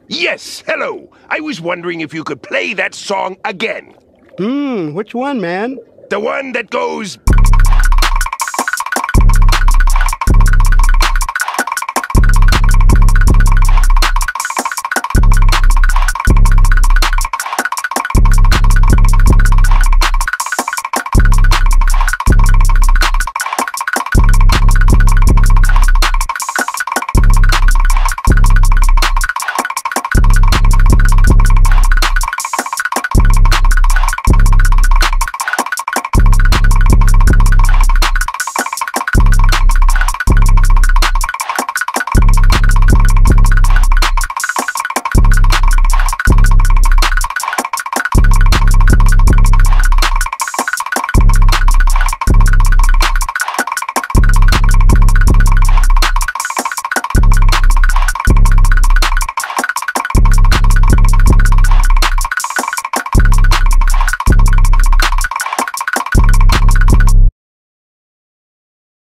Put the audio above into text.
Yes, hello. I was wondering if you could play that song again. Which one, man? The one that goes...